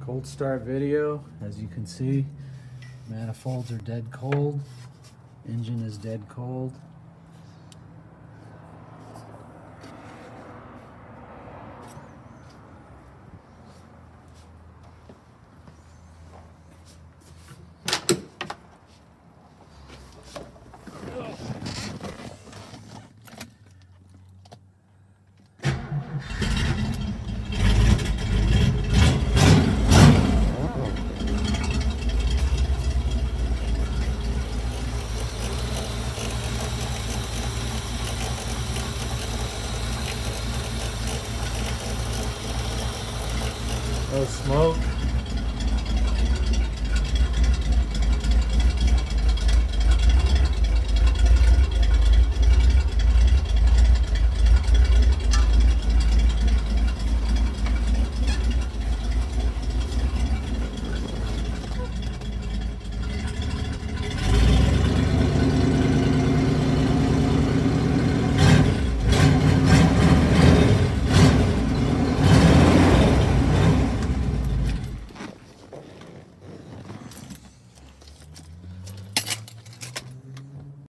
Cold start video. As you can see, manifolds are dead cold. Engine is dead cold. No smoke.